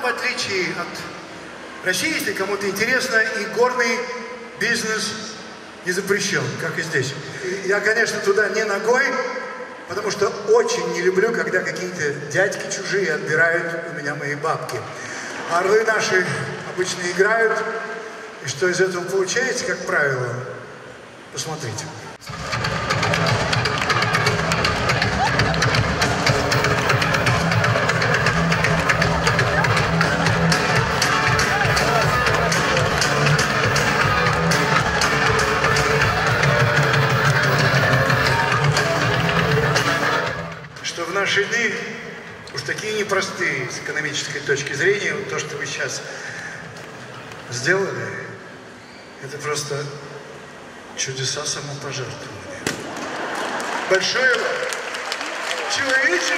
в отличие от России, если кому-то интересно, и горный бизнес не запрещен, как и здесь. Я, конечно, туда не ногой, потому что очень не люблю, когда какие-то дядьки чужие отбирают у меня мои бабки. Орлы наши обычно играют, и что из этого получается, как правило, посмотрите. Что в наши дни уж такие непростые с экономической точки зрения, вот то, что вы сейчас сделали, это просто чудеса самопожертвования. Большое вам человеческое.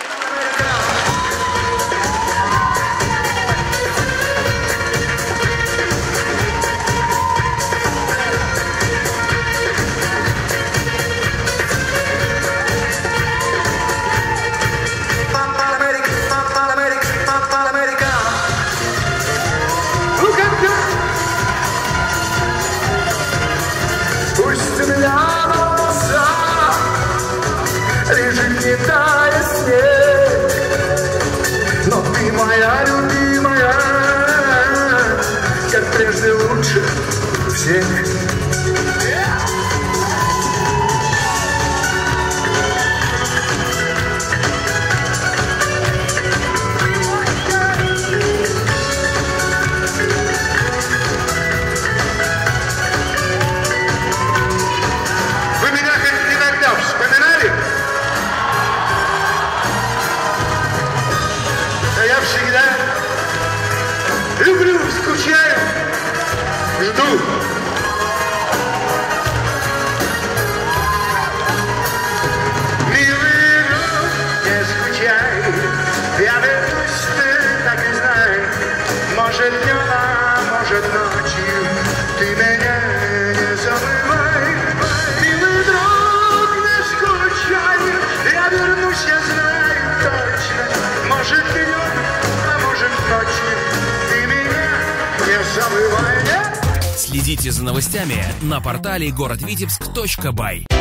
Тая снег, но ты моя любимая, как прежде лучше всех. Вы меня хоть иногда вспоминали? Я всегда люблю, скучаю, жду. Милый друг, не скучай, я вернусь, ты так и знай. Может днем, а может ночью, ты меня не забывай. Милый друг, не скучай, я вернусь, я знаю точно. Может днем, ты меня не забывай. Следите за новостями на портале городвитебск.бай.